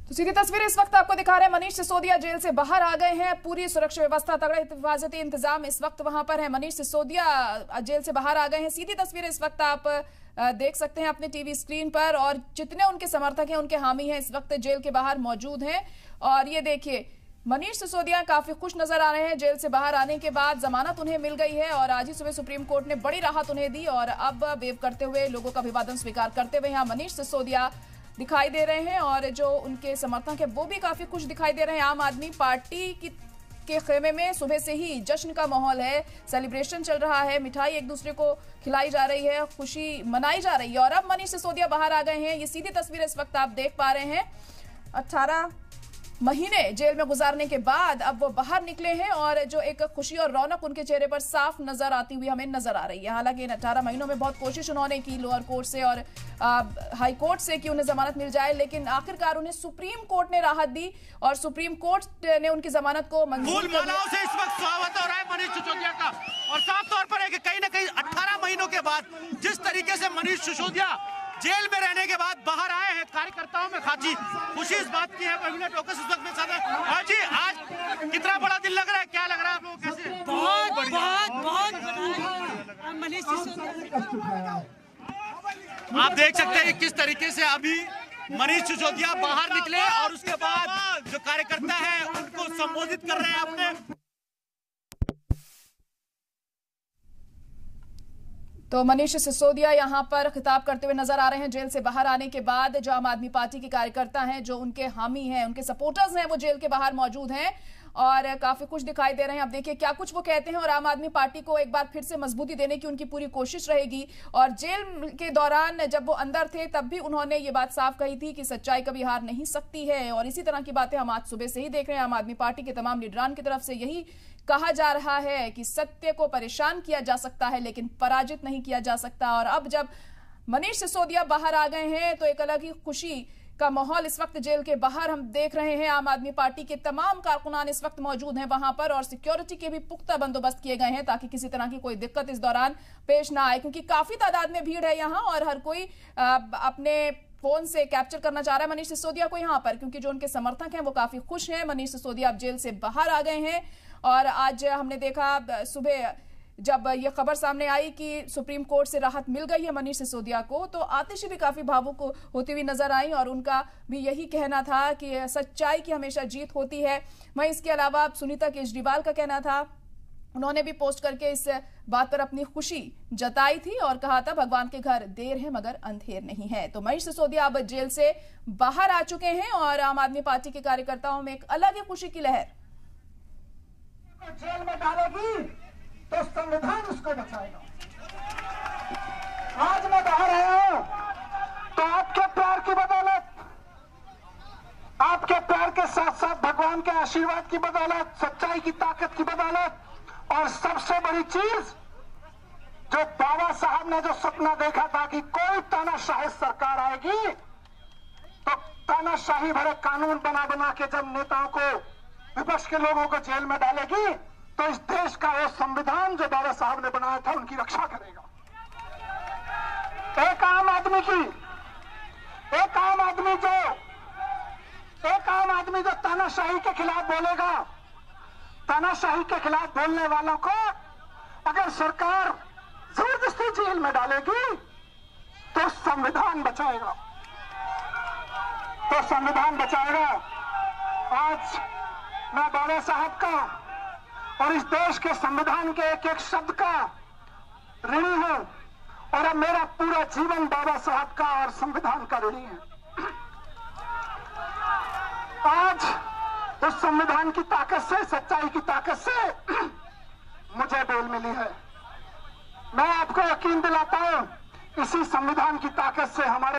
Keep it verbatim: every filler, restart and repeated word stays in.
तो सीधी तस्वीर इस वक्त आपको दिखा रहे हैं। मनीष सिसोदिया जेल से बाहर आ गए हैं। पूरी सुरक्षा व्यवस्था, तगड़े हिफाजती इंतजाम इस वक्त वहां पर है। मनीष सिसोदिया जेल से बाहर आ गए हैं। सीधी तस्वीर इस वक्त आप देख सकते हैं अपने टीवी स्क्रीन पर, और जितने उनके समर्थक हैं, उनके हामी हैं, इस वक्त जेल के बाहर मौजूद हैं। और ये देखिए, मनीष सिसोदिया काफी खुश नजर आ रहे हैं। जेल से बाहर आने के बाद जमानत उन्हें मिल गई है और आज ही सुबह सुप्रीम कोर्ट ने बड़ी राहत उन्हें दी। और अब वेव करते हुए, लोगों का अभिवादन स्वीकार करते हुए यहाँ मनीष सिसोदिया दिखाई दे रहे हैं। और जो उनके समर्थक हैं वो भी काफी खुश दिखाई दे रहे हैं। आम आदमी पार्टी की के खेमे में सुबह से ही जश्न का माहौल है, सेलिब्रेशन चल रहा है, मिठाई एक दूसरे को खिलाई जा रही है, खुशी मनाई जा रही है। और अब मनीष सिसोदिया बाहर आ गए हैं। ये सीधी तस्वीर इस वक्त आप देख पा रहे हैं। अठारह महीने जेल में गुजारने के बाद अब वो बाहर निकले हैं और जो एक खुशी और रौनक उनके चेहरे पर साफ नजर आती हुई हमें नजर आ रही है। हालांकि इन अठारह महीनों में बहुत कोशिश उन्होंने की लोअर कोर्ट से और हाई कोर्ट से कि उन्हें जमानत मिल जाए, लेकिन आखिरकार उन्हें सुप्रीम कोर्ट ने राहत दी और सुप्रीम कोर्ट ने उनकी जमानत को मंजूर कर दिया। से इस वक्त स्वागत हो रहा है मनीष सिसोदिया का, और साफ तौर पर है कि कहीं ना कहीं अठारह महीनों के बाद जिस तरीके से मनीष सिसोदिया जेल में रहने के बाद बाहर आए हैं, कार्यकर्ताओं में खासी खुशी इस बात की है। प्रवीणा टोकस इस वक्त में साथ है। आज जी, आज कितना बड़ा दिन लग रहा है, क्या लग रहा है आप लोगों को? कैसे? बहुत बहुत बहुत मनीष सिसोदिया, आप देख सकते हैं किस तरीके से अभी मनीष सिसोदिया बाहर निकले और उसके बाद जो कार्यकर्ता है उनको संबोधित कर रहे हैं अपने। तो मनीष सिसोदिया यहां पर खिताब करते हुए नजर आ रहे हैं। जेल से बाहर आने के बाद जो आम आदमी पार्टी के कार्यकर्ता हैं, जो उनके हामी हैं, उनके सपोर्टर्स हैं, वो जेल के बाहर मौजूद हैं और काफी खुश दिखाई दे रहे हैं। अब देखिए क्या कुछ वो कहते हैं। और आम आदमी पार्टी को एक बार फिर से मजबूती देने की उनकी पूरी कोशिश रहेगी। और जेल के दौरान जब वो अंदर थे तब भी उन्होंने ये बात साफ कही थी कि सच्चाई कभी हार नहीं सकती है। और इसी तरह की बातें हम आज सुबह से ही देख रहे हैं। आम आदमी पार्टी के तमाम लीडरान की तरफ से यही कहा जा रहा है कि सत्य को परेशान किया जा सकता है लेकिन पराजित नहीं किया जा सकता। और अब जब मनीष सिसोदिया बाहर आ गए हैं तो एक अलग ही खुशी का माहौल इस वक्त जेल के बाहर हम देख रहे हैं। आम आदमी पार्टी के तमाम कारकुनान इस वक्त मौजूद हैं वहां पर और सिक्योरिटी के भी पुख्ता बंदोबस्त किए गए हैं ताकि किसी तरह की कोई दिक्कत इस दौरान पेश ना आए, क्योंकि काफी तादाद में भीड़ है यहाँ और हर कोई अपने फोन से कैप्चर करना चाह रहा है मनीष सिसोदिया को यहाँ पर, क्योंकि जो उनके समर्थक हैं वो काफी खुश हैं। मनीष सिसोदिया अब जेल से बाहर आ गए हैं। और आज हमने देखा सुबह जब यह खबर सामने आई कि सुप्रीम कोर्ट से राहत मिल गई है मनीष सिसोदिया को, तो आतिशी भी काफी भावुक होती हुई नजर आई और उनका भी यही कहना था कि सच्चाई की हमेशा जीत होती है। वहीं इसके अलावा सुनीता केजरीवाल का कहना था, उन्होंने भी पोस्ट करके इस बात पर अपनी खुशी जताई थी और कहा था भगवान के घर देर है मगर अंधेर नहीं है। तो मनीष सिसोदिया अब जेल से बाहर आ चुके हैं और आम आदमी पार्टी के कार्यकर्ताओं में एक अलग ही खुशी की लहर। जेल में डालेगी तो संविधान उसको बचाएगा। आज मैं बाहर आया हूं तो आपके प्यार की बदौलत, आपके प्यार के साथ साथ भगवान के आशीर्वाद की बदौलत, सच्चाई की ताकत की बदौलत, और सबसे बड़ी चीज जो बाबा साहब ने जो सपना देखा था कि कोई तानाशाही सरकार आएगी तो तानाशाही भरे कानून बना बना के जब नेताओं को, विपक्ष के लोगों को जेल में डालेगी तो इस देश का वो संविधान जो बाबा साहब ने बनाया था उनकी रक्षा करेगा। एक आम आदमी की, एक आम आदमी जो एक आम आदमी जो तानाशाही के खिलाफ बोलेगा, तानाशाही के खिलाफ बोलने वालों को अगर सरकार जबरदस्ती जेल में डालेगी तो संविधान बचाएगा, तो संविधान बचाएगा। आज मैं बाबा साहब का और इस देश के संविधान के एक एक शब्द का ऋणी हूं और अब मेरा पूरा जीवन बाबा साहब का और संविधान का ऋणी है। आज उस संविधान की ताकत से, सच्चाई की ताकत से मुझे बेल मिली है। मैं आपको यकीन दिलाता हूं, इसी संविधान की ताकत से हमारे